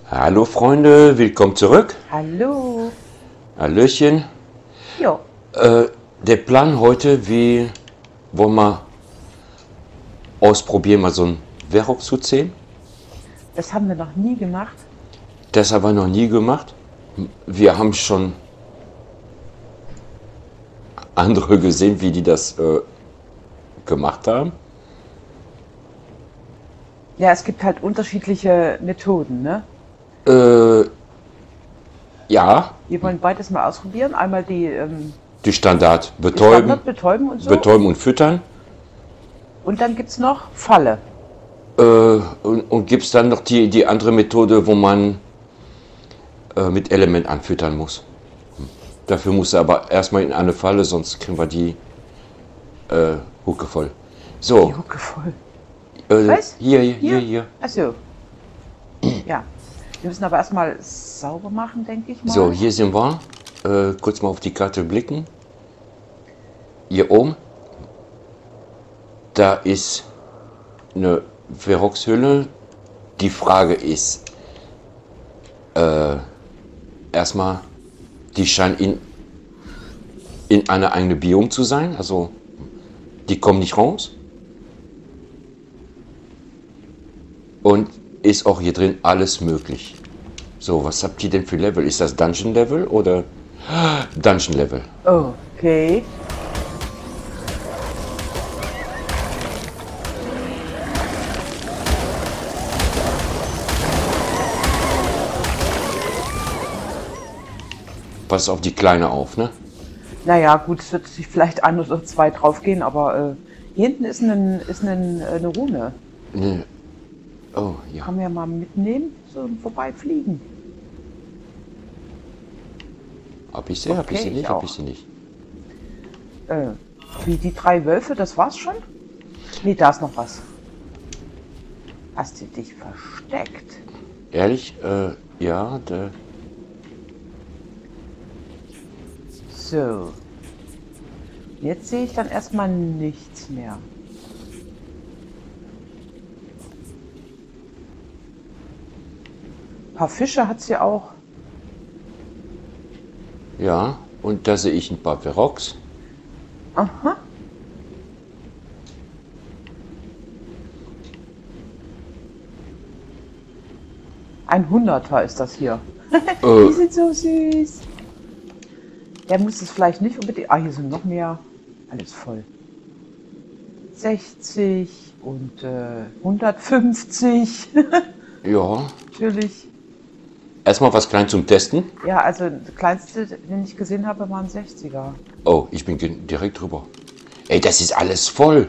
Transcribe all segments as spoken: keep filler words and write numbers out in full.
Hallo Freunde, willkommen zurück. Hallo. Hallöchen. Jo. Äh, der Plan heute, wie wollen wir ausprobieren, mal so ein Verox zu ziehen. Das haben wir noch nie gemacht. Das haben wir noch nie gemacht. Wir haben schon andere gesehen, wie die das äh, gemacht haben. Ja, es gibt halt unterschiedliche Methoden, ne? Äh, ja, Wir wollen beides mal ausprobieren. Einmal die, ähm, die Standard die betäuben, Standard betäuben und so. betäuben und füttern. Und dann gibt es noch Falle. Äh, und und gibt es dann noch die, die andere Methode, wo man äh, mit Element anfüttern muss. Dafür muss er aber erstmal in eine Falle, sonst kriegen wir die äh, Hucke voll. So, Die Hucke voll. äh, Was? hier, hier, hier, hier. Achso. Ja. Wir müssen aber erstmal sauber machen, denke ich mal. So, hier sind wir. Äh, kurz mal auf die Karte blicken. Hier oben. Da ist eine Verox-Hülle. Die Frage ist, äh, erstmal, die scheint in, in eine eigene Biom zu sein. Also, die kommen nicht raus. Und ist auch hier drin alles möglich. So, was habt ihr denn für Level? Ist das Dungeon Level oder Dungeon Level? Okay. Pass auf die Kleine auf, ne? Naja, gut, es wird sich vielleicht ein oder zwei draufgehen, aber äh, hier hinten ist, ein, ist ein, äh, eine Rune. Ne. Oh, ja. Kann man ja mal mitnehmen, so vorbeifliegen. Hab ich sie, hab ich Okay, sie ich nicht, hab auch. ich sie nicht. Äh, wie die drei Wölfe, das war's schon? Nee, da ist noch was. Hast du dich versteckt? Ehrlich, äh, ja, der, So. Jetzt sehe ich dann erstmal nichts mehr. Ein paar Fische hat sie auch. ja, und da sehe ich ein paar Verox. Aha. Ein Hunderter ist das hier. Die Äh, sind so süß. Der muss es vielleicht nicht unbedingt. Ah, hier sind noch mehr. Alles voll. sechzig und äh, hundertfünfzig. ja, Natürlich. erstmal was klein zum Testen. Ja, also der kleinste, den ich gesehen habe, war ein sechziger. Oh, ich bin gen- direkt drüber. Ey, das ist alles voll.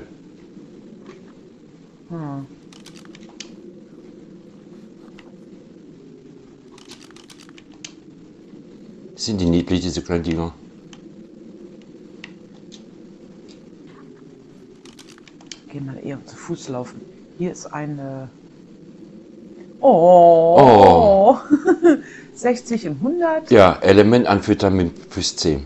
Hm. Sind die niedlich, diese kleinen Dinger? Gehen wir eher zu Fuß laufen. Hier ist eine. Oh. Oh. sechzig und hundert. Ja, Element anfüttern mit fürs zehn.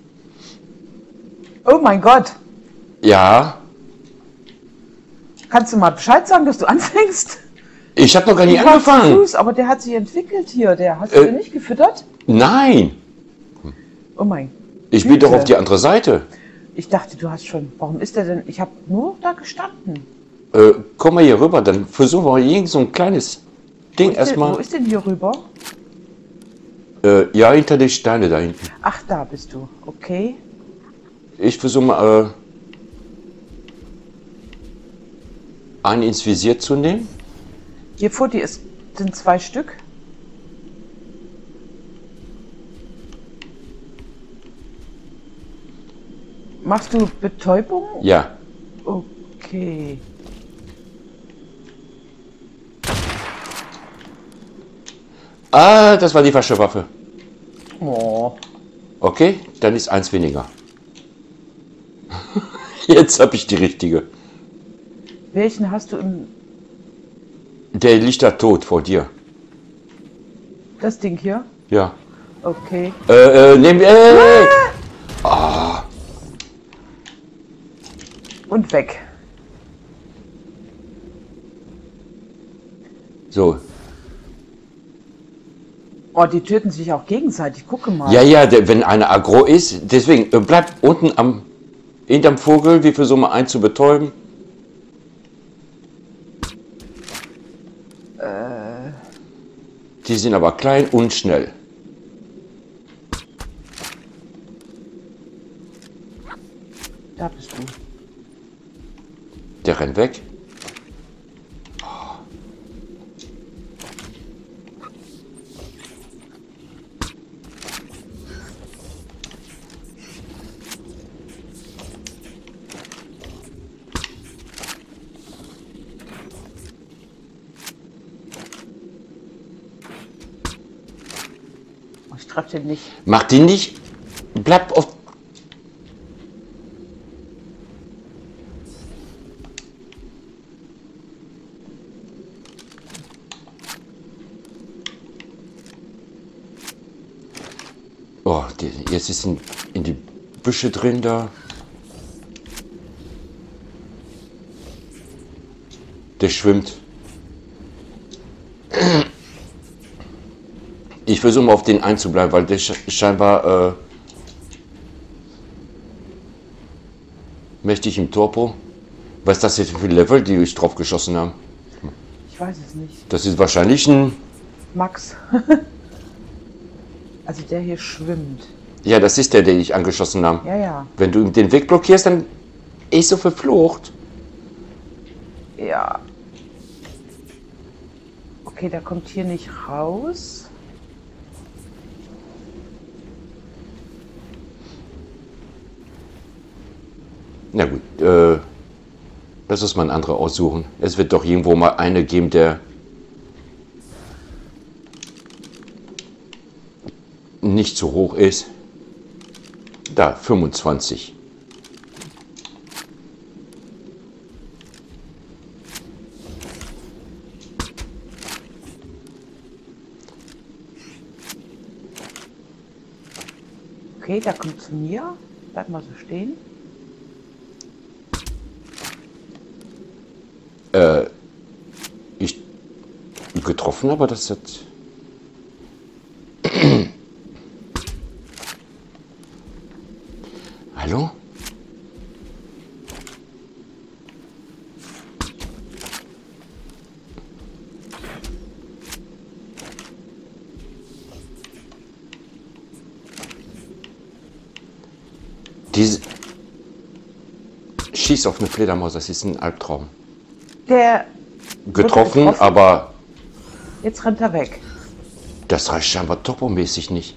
Oh mein Gott. Ja, Kannst du mal Bescheid sagen, dass du anfängst? ich habe noch gar nicht Du warst zu angefangen. Fuß, aber der hat sich entwickelt hier. Der hast Äh. du den nicht gefüttert? Nein, Oh mein. ich bin doch Güte. auf die andere Seite. Ich dachte, du hast schon. Warum ist der denn? Ich habe nur da gestanden. Äh, komm mal hier rüber, dann versuchen wir irgend so ein kleines Ding Wo ist, der, wo erstmal. ist denn hier rüber? Äh, ja, hinter die Steine da hinten. Ach, da bist du. Okay. Ich versuche mal äh, einen ins Visier zu nehmen. Hier vor dir ist, sind zwei Stück. Machst du Betäubung? Ja, Okay. ah, das war die falsche Waffe. Oh. Okay, dann ist eins weniger. Jetzt habe ich die richtige. Welchen hast du im. Der liegt da tot vor dir. Das Ding hier? Ja. Okay. Äh, äh, nehmen wir. Äh, Und weg. so, Oh, die töten sich auch gegenseitig. Gucke mal. Ja, ja, der, wenn einer aggro ist, deswegen äh, bleibt unten am hinterm Vogel, wir versuchen mal einen zu betäuben. Äh, Die sind aber klein und schnell. da bist du. Der rennt weg. Ich treffe den nicht. Mach den nicht. Bleib auf. Oh, die, jetzt ist in, in die Büsche drin da. Der schwimmt. Ich versuche mal auf den einzubleiben, weil der scheinbar äh, mächtig im Torpo. Was ist das jetzt für ein Level, die ich drauf geschossen haben? Ich weiß es nicht. Das ist wahrscheinlich ein... Max. Also der hier schwimmt. Ja, das ist der, den ich angeschossen habe. Ja, ja. Wenn du ihm den Weg blockierst, dann ist er verflucht. Ja. Okay, der kommt hier nicht raus. Na gut, äh, lass uns mal einen anderen aussuchen. Es wird doch irgendwo mal eine geben, der nicht zu hoch ist. Da, fünfundzwanzig. Okay, der kommt zu mir. Bleib mal so stehen. Äh, ich getroffen, aber das hat... Hallo? Diese... Schieß auf eine Fledermaus, das ist ein Albtraum. Der Getroffen, getroffen. aber Jetzt rennt er weg. das reicht scheinbar topomäßig nicht.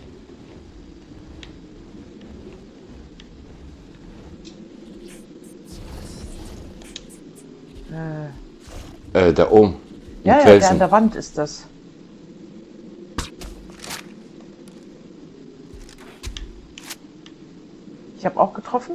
Äh, Äh, da oben. im ja, ja, der Felsen. an der Wand ist das. Ich habe auch getroffen.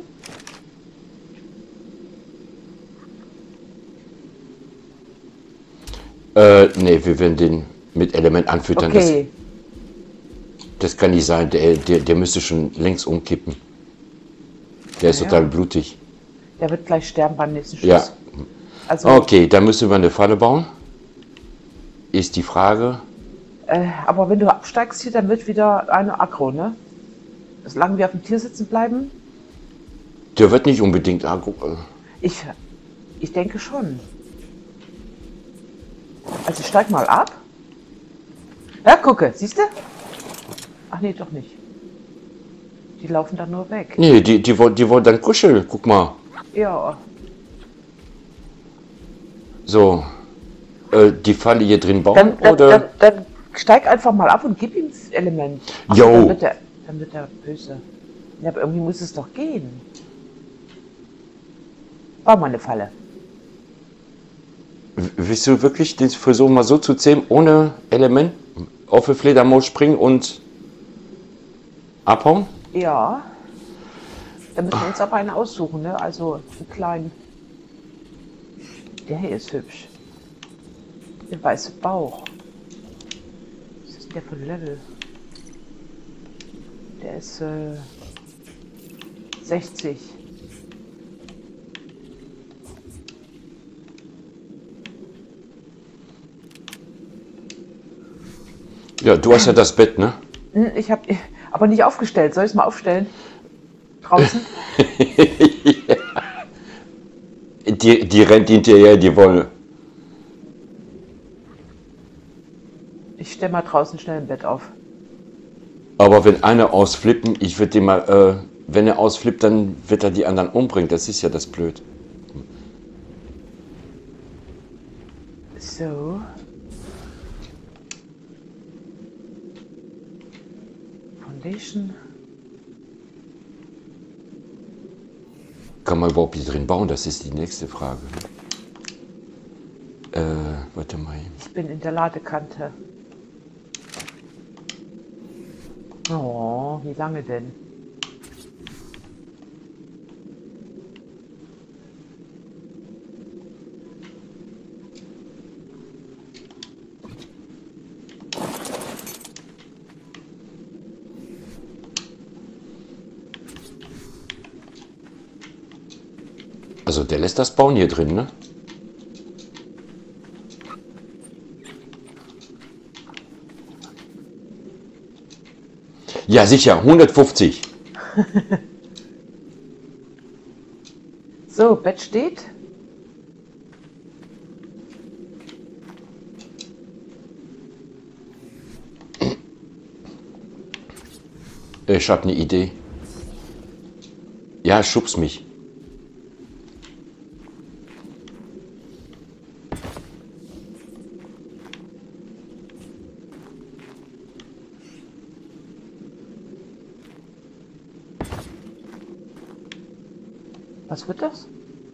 Äh, nee, wir werden den mit Element anfüttern. Okay. Das, das kann nicht sein. Der, der, der müsste schon längst umkippen. Der ist Ja, total ja. blutig. Der wird gleich sterben beim nächsten Schuss. Ja. Also, Okay, dann müssen wir eine Falle bauen. Ist die Frage. äh, aber wenn du absteigst hier, dann wird wieder eine Aggro, ne? Solange wir auf dem Tier sitzen bleiben. Der wird nicht unbedingt aggro. äh, Ich, ich denke schon. Also steig mal ab. Ja, gucke, siehst du? Ach nee, doch nicht. Die laufen dann nur weg. Nee, die, die, wollen- die wollen dann kuscheln. Guck mal. Ja, So. Äh, die Falle hier drin bauen, dann, dann, oder? dann, dann steig einfach mal ab und gib ihm das Element. Ach, Jo. Dann wird, er, dann wird er böse. Ja, aber irgendwie muss es doch gehen. Bau mal eine Falle. W- Willst du wirklich den Versuch mal so zu zähmen, ohne Element auf die Fledermaus springen und abhauen? Ja. Dann müssen wir uns aber einen aussuchen, ne? Also einen kleinen. Der hier ist hübsch. Der weiße Bauch. Was ist denn der für ein Level? Der ist äh, sechzig. Ja, du hast ja das Bett, ne? Hm, Ich habe aber nicht aufgestellt. Soll ich es mal aufstellen? Draußen? Die, die rennt hinterher, die Wolle. Ich stelle mal draußen schnell ein Bett auf. Aber wenn einer ausflippen, ich würde den mal, äh, wenn er ausflippt, dann wird er die anderen umbringen. Das ist ja das Blöd. So. Foundation. Kann man überhaupt hier drin bauen? Das ist die nächste Frage. Äh, warte mal. Ich bin in der Ladekante. Oh, wie lange denn? Also der lässt das bauen hier drin, ne? Ja, sicher, hundertfünfzig. So, Bett steht. Ich habe eine Idee. Ja, schubs mich. Was wird das?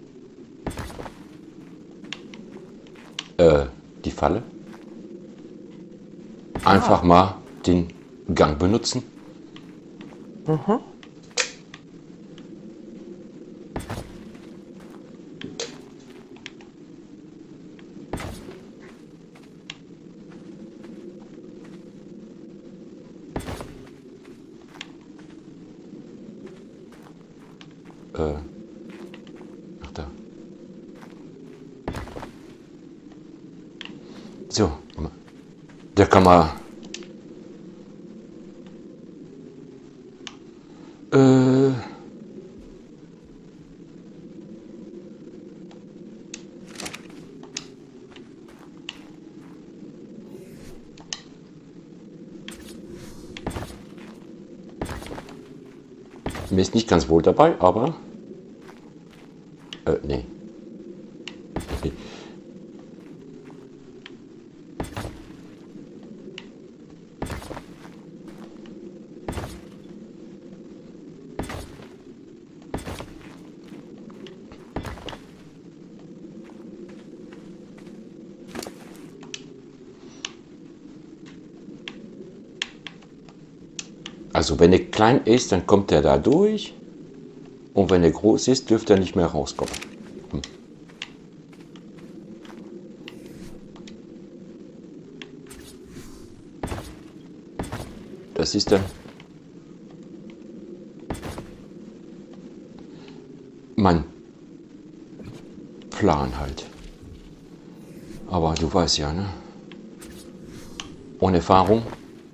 Äh, die Falle. Einfach mal den Gang benutzen. Mhm. Äh, ach da. So, da kann man äh, mir ist nicht ganz wohl dabei, aber äh, nee. Nee. Also wenn er klein ist, dann kommt er da durch. Und wenn er groß ist, dürfte er nicht mehr rauskommen. Hm. Das ist dann mein Plan halt. Aber du weißt ja, ne? Ohne Erfahrung.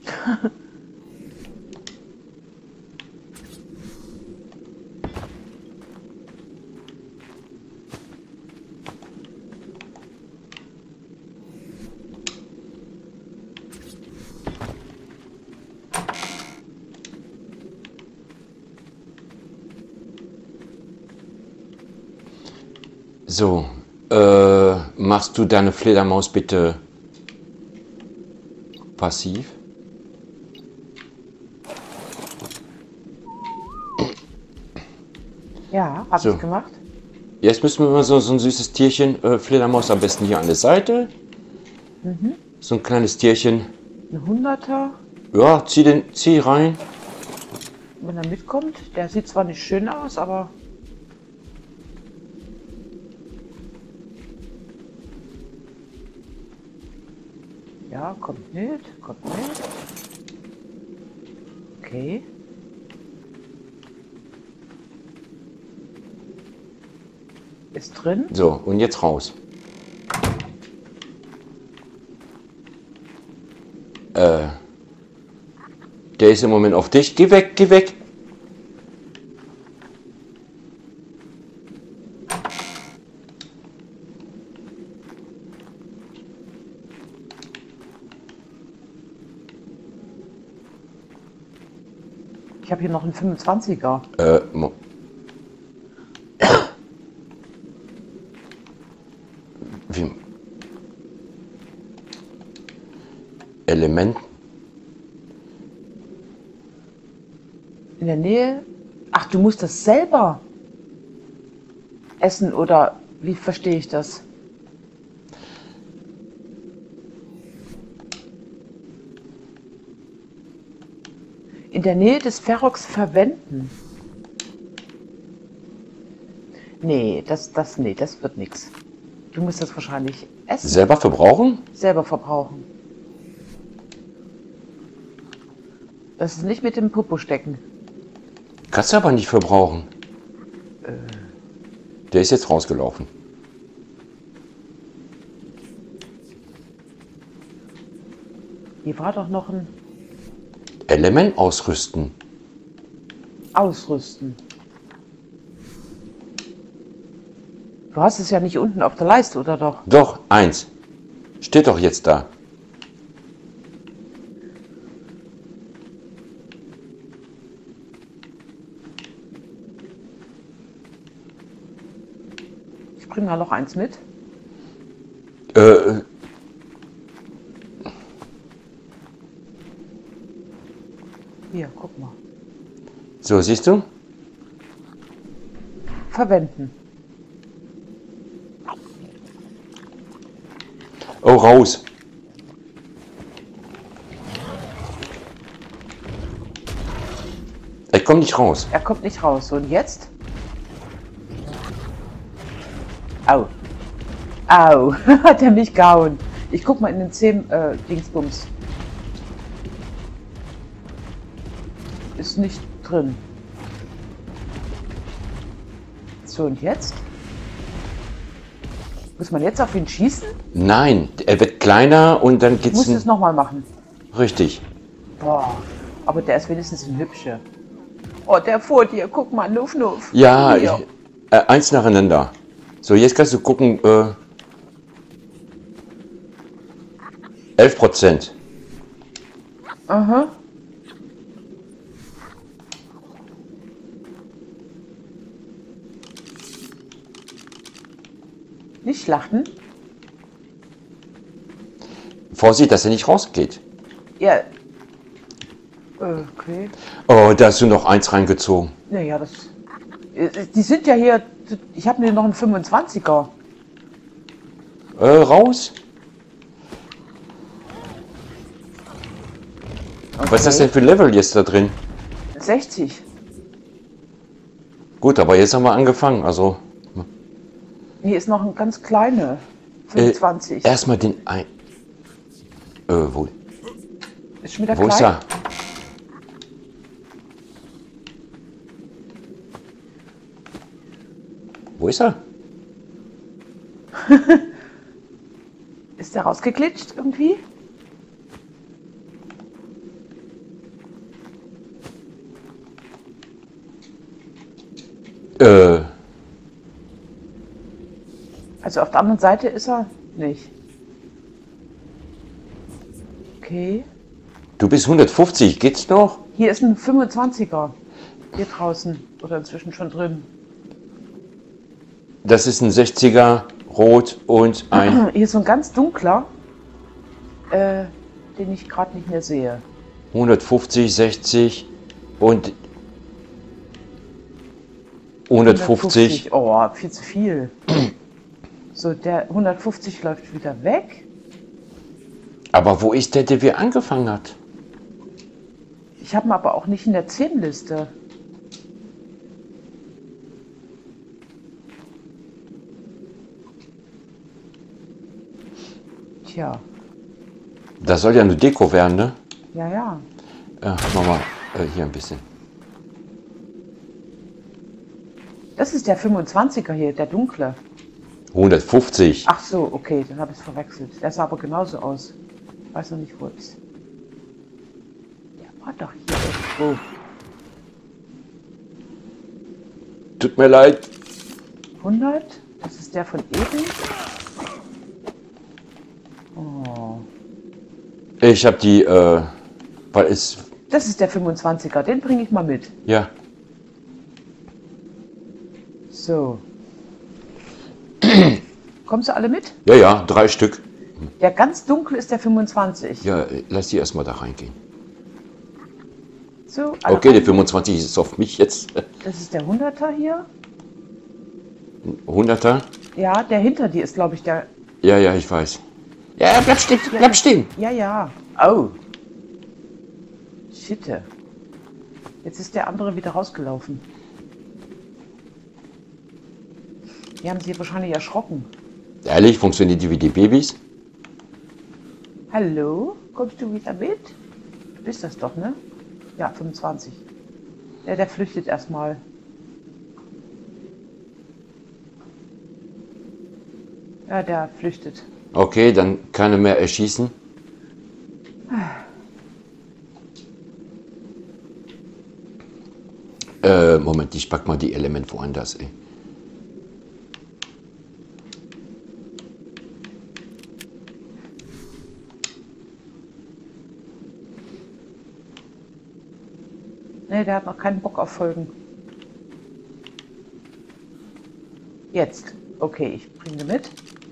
So, äh, machst du deine Fledermaus bitte passiv? Ja, habe So. ich gemacht. Jetzt müssen wir mal so, so ein süßes Tierchen, äh, Fledermaus am besten hier an der Seite. Mhm. So ein kleines Tierchen. Ein Hunderter, Ja, zieh den, zieh rein. wenn er mitkommt. Der sieht zwar nicht schön aus, aber ja, kommt mit, kommt mit. Okay. Ist drin. So, und jetzt raus. Äh, Der ist im Moment auf dich. Geh weg, geh weg. Ich habe hier noch einen fünfundzwanziger. Äh, mo- Wie? Element? In der Nähe? Ach, du musst das selber essen oder wie verstehe ich das? In der Nähe des Ferox verwenden. Nee, das, das, nee, das wird nichts. Du musst das wahrscheinlich essen. Selber verbrauchen? Selber verbrauchen. Das ist nicht mit dem Popo stecken. Kannst du aber nicht verbrauchen. Äh. Der ist jetzt rausgelaufen. Hier war doch noch ein Element ausrüsten. Ausrüsten. Du hast es ja nicht unten auf der Leiste, oder doch? Doch, eins. Steht doch jetzt da. Ich bringe mal noch eins mit. Äh, Hier, guck mal. so, siehst du? Verwenden. Oh, raus. Er kommt nicht raus. Er kommt nicht raus. So, und jetzt? Au. Au. Hat er mich gehauen. Ich guck mal in den zehn äh, Dingsbums. Ist nicht drin. So, und jetzt? Muss man jetzt auf ihn schießen? Nein, er wird kleiner und dann Ich geht's... muss es nochmal machen. Richtig. Boah. Aber der ist wenigstens ein hübscher. Oh, der vor dir. Guck mal, Nuff, Nuff. Ja, ich, Hier. äh, eins nacheinander. So, jetzt kannst du gucken. Äh, elf Prozent. Aha. Nicht schlachten? Vorsicht, dass er nicht rausgeht. Ja. Okay. Oh, da hast du noch eins reingezogen. Naja, das. Die sind ja hier. Ich habe mir noch einen fünfundzwanziger. Äh, raus. Okay. Was ist das denn für Level jetzt da drin? sechzig. Gut, aber jetzt haben wir angefangen. Also Hier ist noch ein ganz kleiner. fünfundzwanzig. äh, erstmal den ein. Äh, wo, Ist schon wieder wo klein. ist er? Wo ist er? Ist der rausgeglitscht irgendwie? Äh, Also auf der anderen Seite ist er nicht. Okay. du bist hundertfünfzig, geht's noch? Hier ist ein fünfundzwanziger. Hier draußen. Oder inzwischen schon drin. Das ist ein sechziger, rot und ein Hier ist so ein ganz dunkler, äh, den ich gerade nicht mehr sehe. hundertfünfzig, sechzig und hundertfünfzig. Oh, viel zu viel. So, der hundertfünfzig läuft wieder weg. Aber wo ist der, der wir angefangen hat? Ich habe ihn aber auch nicht in der zehn-Liste. Tja, Das soll ja eine Deko werden, ne? ja, ja. Ja, mach mal äh, hier ein bisschen. Das ist der fünfundzwanziger hier, der dunkle. hundertfünfzig. Ach so, okay, dann habe ich es verwechselt. Der sah aber genauso aus. Ich weiß noch nicht, wo er ist. Der War doch hier irgendwo. Tut mir leid. hundert? Das ist der von eben. Oh. Ich habe die, äh, weil es... Das ist der fünfundzwanziger, den bringe ich mal mit. Ja. So. Kommst du alle mit? Ja, ja, drei Stück. Der ganz dunkel ist der fünfundzwanzig. Ja, lass die erstmal da reingehen. So, alle Okay, der rein. fünfundzwanzig ist auf mich jetzt. Das ist der hunderter hier. hunderter? Ja, der hinter dir ist, glaube ich, der... Ja, ja, ich weiß. Ja, bleib stehen, bleib stehen. Ja, ja. Oh. Shitte. Jetzt ist der andere wieder rausgelaufen. Die haben sich wahrscheinlich erschrocken. Ehrlich, funktioniert die wie die Babys? Hallo? Kommst du wieder mit? Du bist das doch, ne? Ja, fünfundzwanzig. Ja, der flüchtet erstmal. Ja, der flüchtet. Okay, dann kann er mehr erschießen. Äh, Moment, ich pack mal die Elemente woanders, ey. Ne, der hat noch keinen Bock auf Folgen. Jetzt. Okay, ich bringe mit.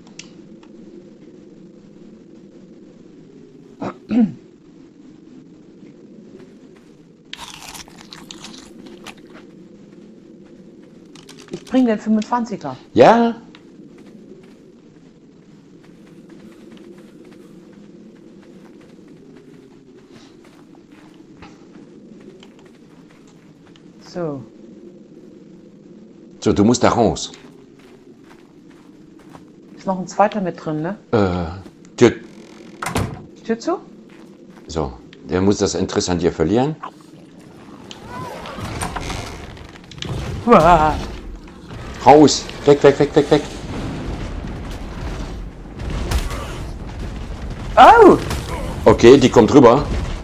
Ich bringe den fünfundzwanziger. Ja? So. So, du musst da raus. Ist noch ein zweiter mit drin, ne? Äh, Tür, Tür zu? so, der muss das Interesse an dir verlieren. Uah. Raus! Weg, weg, weg, weg, weg! Oh! Okay, die kommt rüber.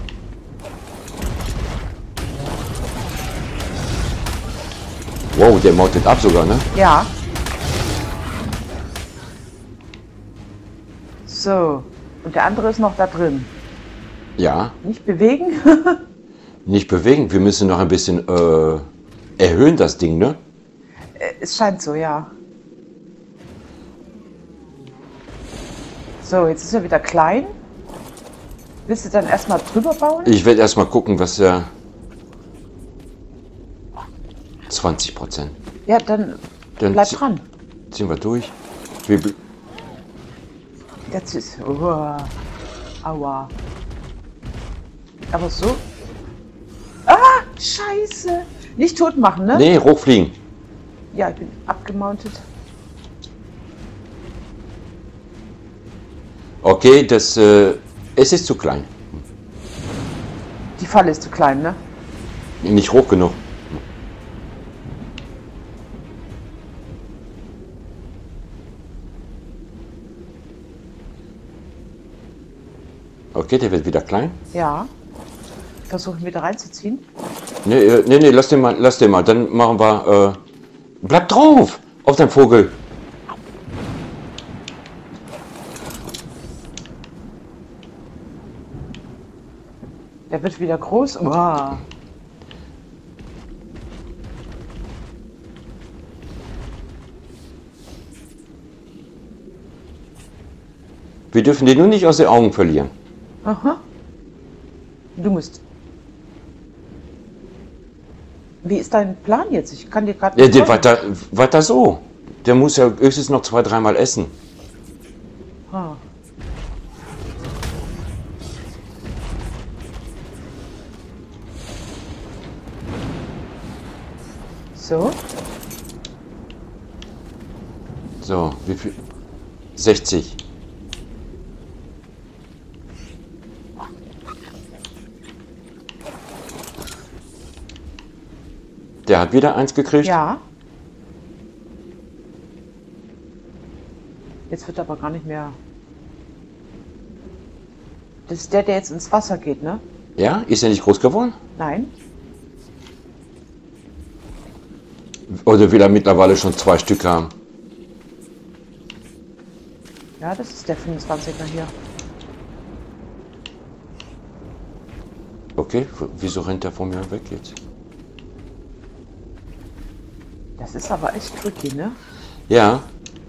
Wow, der mautet ab sogar, ne? Ja. So. Und der andere ist noch da drin. Ja, Nicht bewegen? nicht bewegen. Wir müssen noch ein bisschen äh, erhöhen, das Ding, ne? Es scheint so, ja. So, jetzt ist er wieder klein. Willst du dann erstmal drüber bauen? Ich werde erstmal gucken, was er... zwanzig Prozent. Ja, dann Dann bleib zie- dran. Ziehen wir durch. Wir bl- Jetzt ist... Uah. Aua. Aber so... Ah, scheiße. Nicht tot machen, ne? Nee, hochfliegen. Ja, ich bin abgemountet. Okay, das... Äh, es ist zu klein. Die Falle ist zu klein, ne? Nicht hoch genug. Okay, der wird wieder klein. Ja. Versuche ihn wieder reinzuziehen. Nee, äh, nee, nee, lass den mal, lass den mal. Dann machen wir... Äh, bleib drauf! Auf dein Vogel. Der wird wieder groß. Uah. Wir dürfen den nur nicht aus den Augen verlieren. Aha. Du musst. Wie ist dein Plan jetzt? Ich kann dir gerade Ja, nicht der, folgen. weiter, weiter so. Der muss ja höchstens noch zwei, dreimal essen. Ah. So. So, wie viel? sechzig. Der hat wieder eins gekriegt. Ja. Jetzt wird aber gar nicht mehr. Das ist der, der jetzt ins Wasser geht, ne? Ja? Ist er nicht groß geworden? Nein. Oder will er mittlerweile schon zwei Stück haben? Ja, das ist der fünfundzwanziger hier. Okay, wieso rennt er von mir weg jetzt? Das ist aber echt tricky, ne? Ja.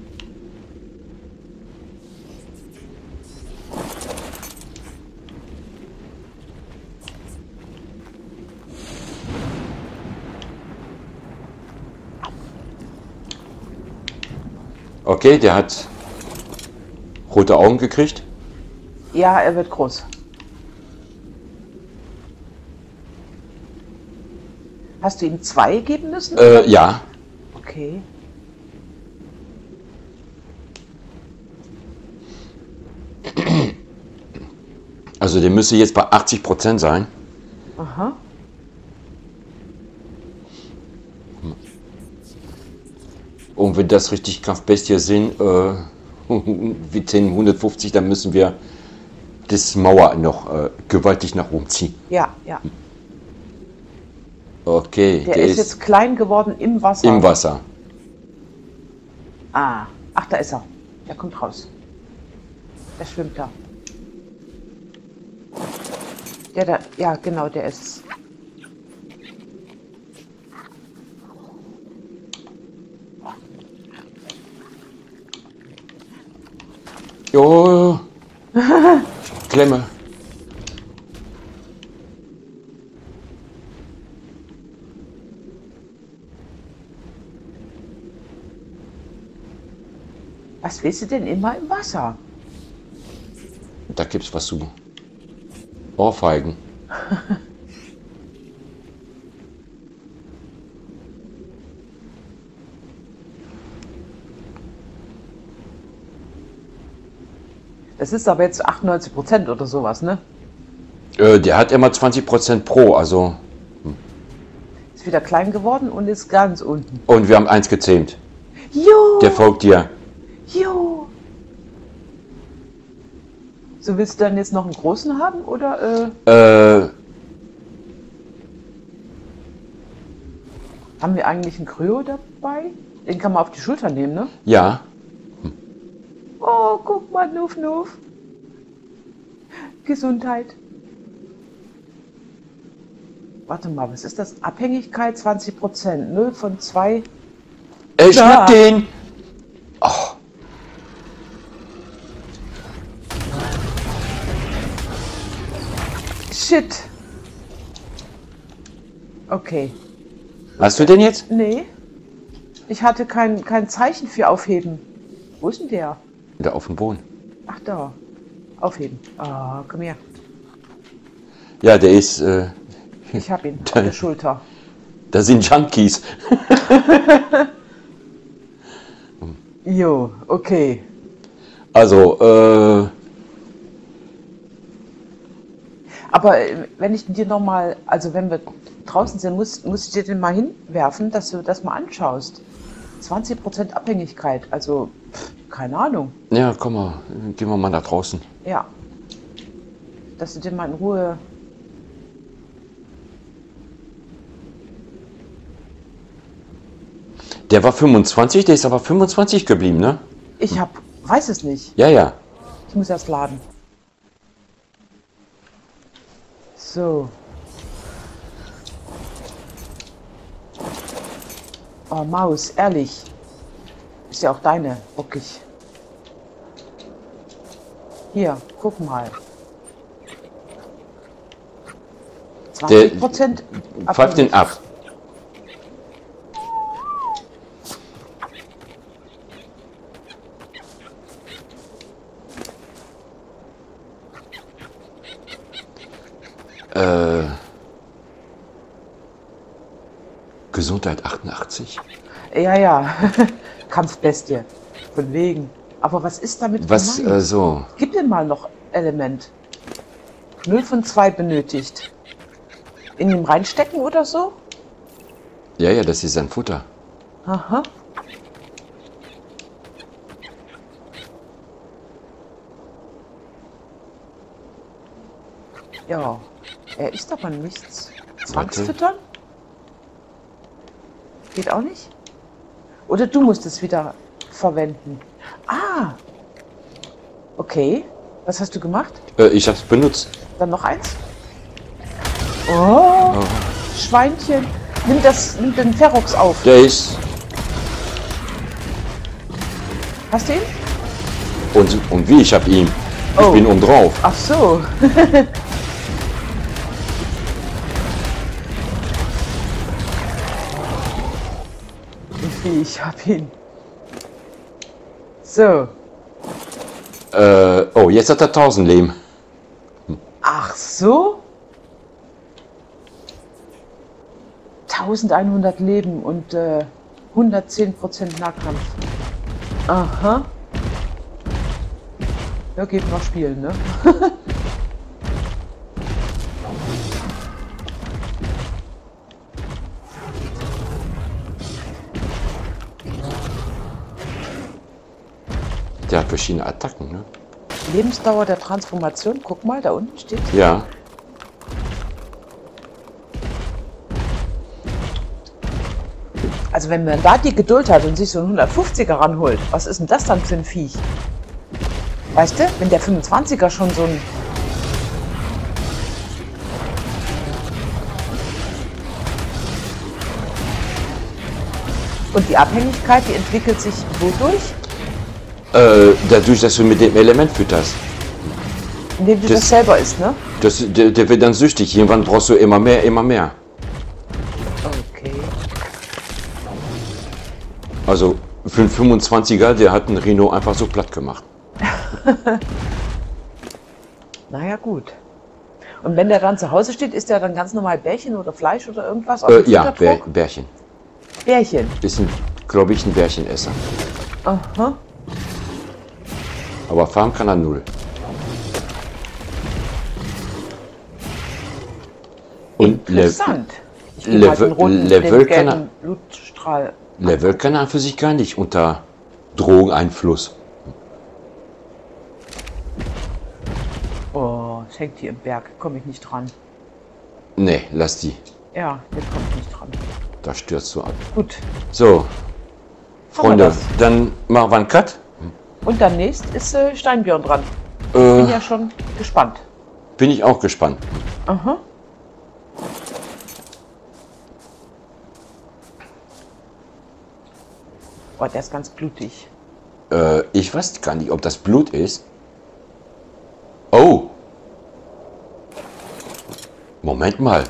Okay, der hat rote Augen gekriegt. Ja, er wird groß. Hast du ihm zwei geben müssen? Äh, ja. Okay. Also der müsste jetzt bei achtzig Prozent sein. Aha. Und wenn das richtig Kampfbestie sind, äh, wie zehn, hundertfünfzig, dann müssen wir das Mauer noch äh, gewaltig nach oben ziehen. Ja, ja. Okay, Der, der ist, ist jetzt klein geworden im Wasser. im Wasser. Ah, ach, da ist er. Der kommt raus. Der schwimmt da. Der da, ja, genau, der ist es. Jo, Klemme. Was willst du denn immer im Wasser? Da gibt's was zu. Ohrfeigen. Das ist aber jetzt achtundneunzig Prozent oder sowas, ne? Äh, der hat immer zwanzig Prozent pro, also. Ist wieder klein geworden und ist ganz unten. Und wir haben eins gezähmt. Jo! Der folgt dir. Jo! So, willst du dann jetzt noch einen großen haben, oder? Äh, Äh, haben wir eigentlich einen Kryo dabei? Den kann man auf die Schulter nehmen, ne? ja. Oh, guck mal, Nuff, Nuff. Gesundheit. Warte mal, was ist das? Abhängigkeit zwanzig Prozent. null von zwei. Ey, Ja. schnapp den! Oh, Shit. Okay. hast du den jetzt? Nee. Ich hatte kein, kein Zeichen für aufheben. Wo ist denn der? Wieder auf dem Boden. Ach, da. Aufheben. Ah, komm her. Ja, der ist, äh, Ich hab ihn auf der Schulter. da sind Junkies. Jo, okay. Also, äh, Aber äh, wenn ich dir nochmal, also wenn wir draußen sind, muss, muss ich dir den mal hinwerfen, dass du das mal anschaust. zwanzig Prozent Abhängigkeit, also pff, keine Ahnung. ja, komm mal, gehen wir mal nach draußen. Ja. Dass du den mal in Ruhe. Der war fünfundzwanzig, der ist aber fünfundzwanzig geblieben, ne? Ich hab, weiß es nicht. Ja, ja. Ich muss erst laden. So. Oh, Maus, ehrlich. Ist ja auch deine, bockig. Hier, guck mal. zwanzig Prozent. Pfeift den ab. Äh, Gesundheit achtundachtzig. Ja, ja. Kampfbestie. Von wegen. Aber was ist damit Was, gemeint? äh, so. Gib dir mal noch Element. null von zwei benötigt. In ihm reinstecken oder so? Ja, ja, das ist sein Futter. Aha. Ja. Er isst aber nichts. Zwangsfüttern? Geht auch nicht? Oder du musst es wieder verwenden. Ah! Okay. Was hast du gemacht? Äh, ich hab's benutzt. Dann noch eins? Oh! Oh. Schweinchen! Nimm, das, nimm den Ferox auf. Der ist... Hast du ihn? Und, und wie? Ich hab ihn. Ich Oh. bin oben drauf. Ach so. Ich hab ihn. So. Äh, oh, jetzt hat er tausend Leben. Ach so? eintausendeinhundert Leben und äh, hundertzehn Prozent Nahkampf. Aha. Ja, geht noch spielen, ne? Der hat verschiedene Attacken, ne? Lebensdauer der Transformation, guck mal, da unten steht. Ja. Also wenn man da die Geduld hat und sich so einen hundertfünfziger ranholt, was ist denn das dann für ein Viech? Weißt du, wenn der fünfundzwanziger schon so ein... Und die Abhängigkeit, die entwickelt sich wodurch? Äh, dadurch, dass du mit dem Element fütterst. Indem du Das- das selber isst, ne? Das, der, der wird dann süchtig. Irgendwann brauchst du immer mehr, immer mehr. Okay. Also für einen fünfundzwanziger, der hat einen Rhino einfach so platt gemacht. Naja, gut. Und wenn der dann zu Hause steht, isst der dann ganz normal Bärchen oder Fleisch oder irgendwas? Aus Äh, dem ja, Bär, Futtertrog? Bärchen. Bärchen. Ist, glaube ich, ein Bärchenesser. Aha. Aber farmen kann er null. Und Le Interessant. Ich gebe halt Level- den roten, Level den kann er- gelben Blutstrahl. Level kann er für sich gar nicht unter Drogeneinfluss. Oh, es hängt hier im Berg. Komme ich nicht dran. Nee, lass die. Ja, hier komme ich nicht dran. Da stürzt du ab. Gut. So, Haben wir Freunde, das. dann machen wir einen Cut. Und dann nächst ist äh, Steinbjörn dran. Äh, Bin ja schon gespannt. bin ich auch gespannt. Aha. Oh, der ist ganz blutig. Äh, ich weiß gar nicht, ob das Blut ist. Oh. Moment mal.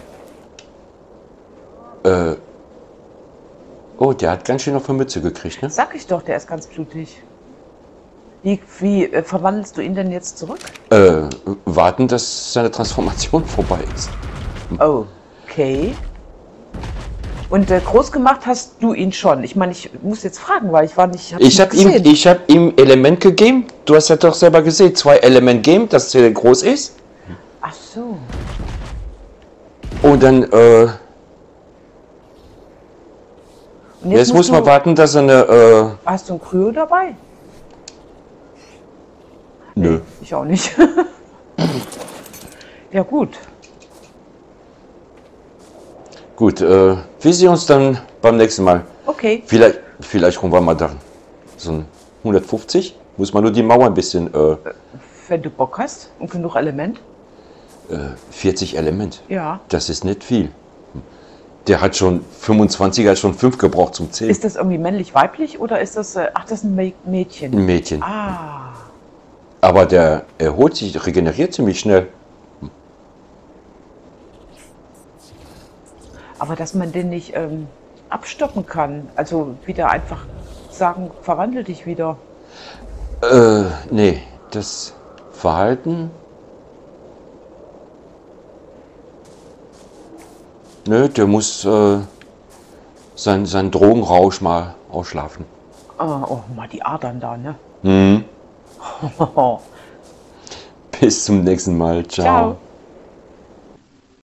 Äh. Oh, der hat ganz schön auf die Mütze gekriegt, ne? Sag ich doch, der ist ganz blutig. Wie, wie äh, verwandelst du ihn denn jetzt zurück? Äh, warten, dass seine Transformation vorbei ist. Okay. Und äh, groß gemacht hast du ihn schon. Ich meine, ich muss jetzt fragen, weil ich war nicht. Ich habe ihm, ich hab ihm Element gegeben. Du hast ja doch selber gesehen, zwei Element gegeben, dass der groß ist. Ach so. Und dann, äh, Und jetzt, muss musst man du- warten, dass er eine, äh, Hast du ein Kryo dabei? nö. Ich auch nicht. Ja, gut. Gut, äh, wir sehen uns dann beim nächsten Mal. Okay. Vielleicht, vielleicht holen wir mal da so ein hundertfünfzig. Muss man nur die Mauer ein bisschen, äh, Wenn du Bock hast und genug Element. äh, vierzig Element. Ja. Das ist nicht viel. Der hat schon fünfundzwanzig, hat schon fünf gebraucht zum Zählen. Ist das irgendwie männlich-weiblich oder ist das. Äh, ach, das ist ein Mä- Mädchen. Ein Mädchen. Ah. Aber der erholt sich, regeneriert ziemlich schnell. Aber dass man den nicht ähm, abstoppen kann. Also wieder einfach sagen, verwandle dich wieder. Äh, nee, das Verhalten. Nö, der muss äh, sein, seinen Drogenrausch mal ausschlafen. Ah, oh, mal die Adern da, ne? Mhm. Bis zum nächsten Mal. Ciao. Ciao.